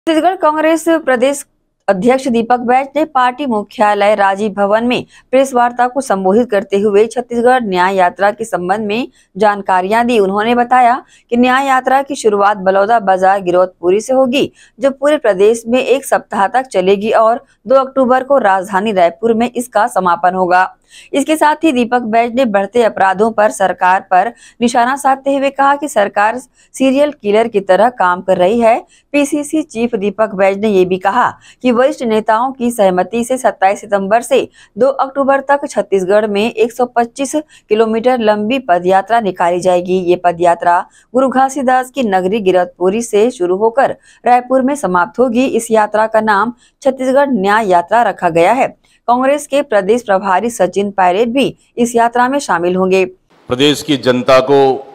छत्तीसगढ़ कांग्रेस प्रदेश अध्यक्ष दीपक बैज ने पार्टी मुख्यालय राजीव भवन में प्रेस वार्ता को संबोधित करते हुए छत्तीसगढ़ न्याय यात्रा के संबंध में जानकारियां दी। उन्होंने बताया कि न्याय यात्रा की शुरुआत बलौदाबाजार गिरौदपुरी से होगी, जो पूरे प्रदेश में एक सप्ताह तक चलेगी और 2 अक्टूबर को राजधानी रायपुर में इसका समापन होगा। इसके साथ ही दीपक बैज ने बढ़ते अपराधों पर सरकार पर निशाना साधते हुए कहा कि सरकार सीरियल किलर की तरह काम कर रही है। पीसीसी चीफ दीपक बैज ने ये भी कहा कि वरिष्ठ नेताओं की सहमति से 27 सितंबर से 2 अक्टूबर तक छत्तीसगढ़ में 125 किलोमीटर लंबी पदयात्रा निकाली जाएगी। ये पदयात्रा गुरु घासीदास की नगरी गिरौदपुरी से शुरू होकर रायपुर में समाप्त होगी। इस यात्रा का नाम छत्तीसगढ़ न्याय यात्रा रखा गया है। कांग्रेस के प्रदेश प्रभारी सचिन पायलट भी इस यात्रा में शामिल होंगे। प्रदेश की जनता को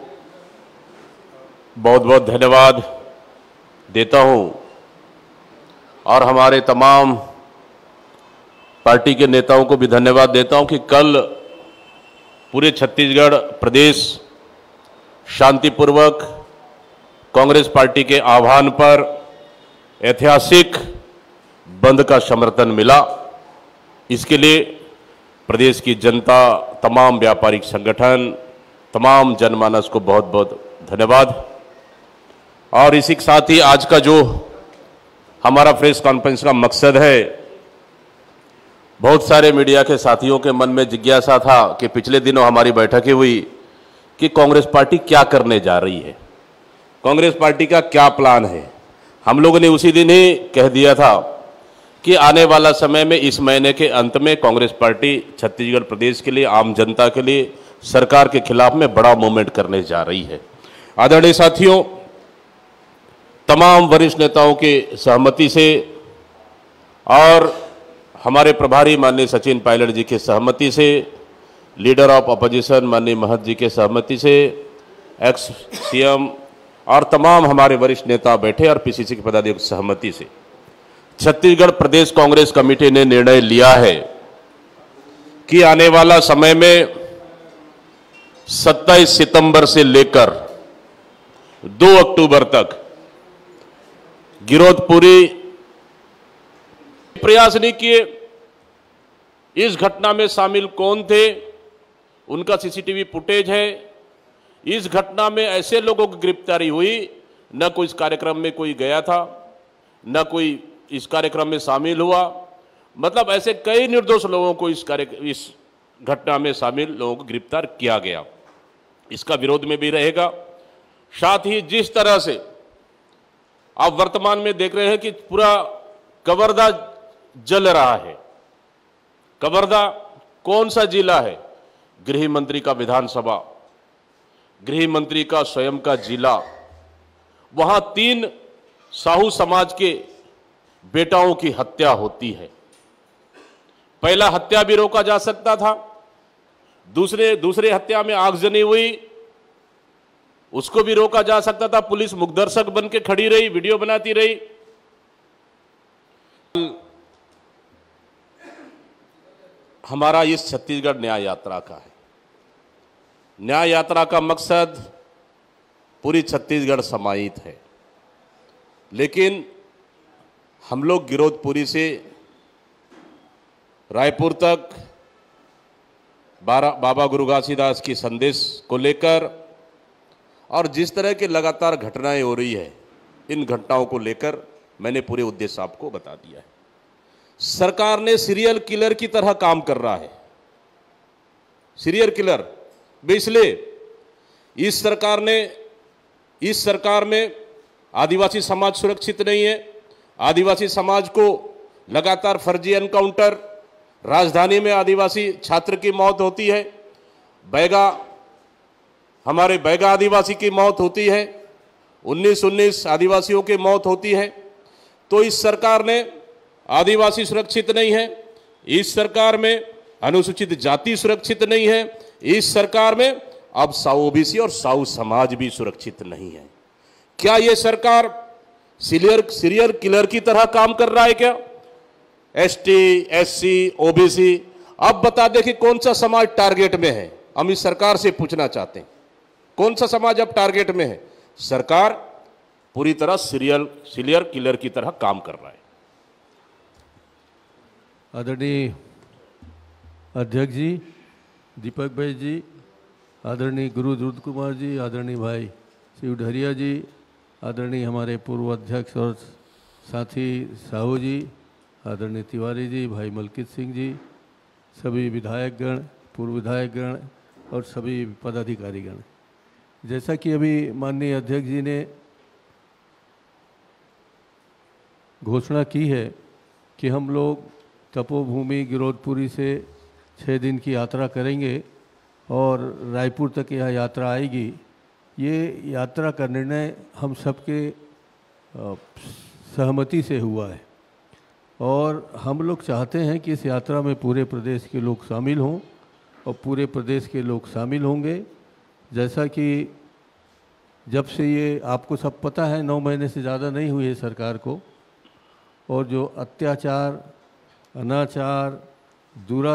बहुत बहुत धन्यवाद देता हूं और हमारे तमाम पार्टी के नेताओं को भी धन्यवाद देता हूं कि कल पूरे छत्तीसगढ़ प्रदेश शांतिपूर्वक कांग्रेस पार्टी के आह्वान पर ऐतिहासिक बंद का समर्थन मिला। इसके लिए प्रदेश की जनता, तमाम व्यापारिक संगठन, तमाम जनमानस को बहुत बहुत धन्यवाद। और इसी के साथ ही आज का जो हमारा प्रेस कॉन्फ्रेंस का मकसद है, बहुत सारे मीडिया के साथियों के मन में जिज्ञासा था कि पिछले दिनों हमारी बैठकें हुई कि कांग्रेस पार्टी क्या करने जा रही है, कांग्रेस पार्टी का क्या प्लान है। हम लोगों ने उसी दिन ही कह दिया था कि आने वाला समय में इस महीने के अंत में कांग्रेस पार्टी छत्तीसगढ़ प्रदेश के लिए, आम जनता के लिए, सरकार के खिलाफ में बड़ा मूवमेंट करने जा रही है। आदरणीय साथियों, तमाम वरिष्ठ नेताओं के सहमति से और हमारे प्रभारी माननीय सचिन पायलट जी के सहमति से, लीडर ऑफ अपोजिशन माननीय महत जी के सहमति से, एक्स सीएम और तमाम हमारे वरिष्ठ नेता बैठे और पीसीसी के पदाधिकारियों की सहमति से छत्तीसगढ़ प्रदेश कांग्रेस कमेटी ने निर्णय लिया है कि आने वाला समय में 27 सितंबर से लेकर 2 अक्टूबर तक गिरौदपुरी प्रयास नहीं किए। इस घटना में शामिल कौन थे, उनका सीसीटीवी फुटेज है। इस घटना में ऐसे लोगों की गिरफ्तारी हुई, न कोई इस कार्यक्रम में कोई गया था, न कोई इस कार्यक्रम में शामिल हुआ। मतलब ऐसे कई निर्दोष लोगों को इस घटना में शामिल लोगों को गिरफ्तार किया गया। इसका विरोध में भी रहेगा। साथ ही जिस तरह से आप वर्तमान में देख रहे हैं कि पूरा कवर्धा जल रहा है। कवर्धा कौन सा जिला है? गृह मंत्री का विधानसभा, गृह मंत्री का स्वयं का जिला। वहां 3 साहू समाज के बेटाओं की हत्या होती है। पहला हत्या भी रोका जा सकता था, दूसरे हत्या में आगजनी हुई, उसको भी रोका जा सकता था। पुलिस मुखदर्शक बन के खड़ी रही, वीडियो बनाती रही। हमारा इस छत्तीसगढ़ न्याय यात्रा का है। न्याय यात्रा का मकसद पूरी छत्तीसगढ़ समाहित है, लेकिन हम लोग गिरौदपुरी से रायपुर तक बाबा गुरु घासीदास की संदेश को लेकर और जिस तरह की लगातार घटनाएं हो रही है, इन घटनाओं को लेकर मैंने पूरे उद्देश्य आपको बता दिया है। सरकार ने सीरियल किलर की तरह काम कर रहा है। सीरियल किलर इसलिए इस सरकार में आदिवासी समाज सुरक्षित नहीं है। आदिवासी समाज को लगातार फर्जी एनकाउंटर, राजधानी में आदिवासी छात्र की मौत होती है, हमारे बैगा आदिवासी की मौत होती है, 19 आदिवासियों की मौत होती है। तो इस सरकार ने आदिवासी सुरक्षित नहीं है, इस सरकार में अनुसूचित जाति सुरक्षित नहीं है, इस सरकार में अब ओबीसी और साहू समाज भी सुरक्षित नहीं है। क्या यह सरकार सीरियल किलर की तरह काम कर रहा है क्या? एसटी, एससी, ओबीसी, अब बता दे कि कौन सा समाज टारगेट में है। हम इस सरकार से पूछना चाहते हैं, कौन सा समाज अब टारगेट में है? सरकार पूरी तरह सीरियल किलर की तरह काम कर रहा है। आदरणीय अध्यक्ष जी, दीपक भाई जी, आदरणीय गुरु रुद्र कुमार जी, आदरणीय भाई शिव ढरिया जी, आदरणीय हमारे पूर्व अध्यक्ष और साथी साहू जी, आदरणीय तिवारी जी, भाई मलकित सिंह जी, सभी विधायकगण, पूर्व विधायकगण और सभी पदाधिकारीगण, जैसा कि अभी माननीय अध्यक्ष जी ने घोषणा की है कि हम लोग तपोभूमि गिरोधपुरी से 6 दिन की यात्रा करेंगे और रायपुर तक यह यात्रा आएगी। ये यात्रा का निर्णय हम सबके सहमति से हुआ है और हम लोग चाहते हैं कि इस यात्रा में पूरे प्रदेश के लोग शामिल हों और पूरे प्रदेश के लोग शामिल होंगे। जैसा कि जब से ये आपको सब पता है 9 महीने से ज़्यादा नहीं हुई है सरकार को, और जो अत्याचार, अनाचार,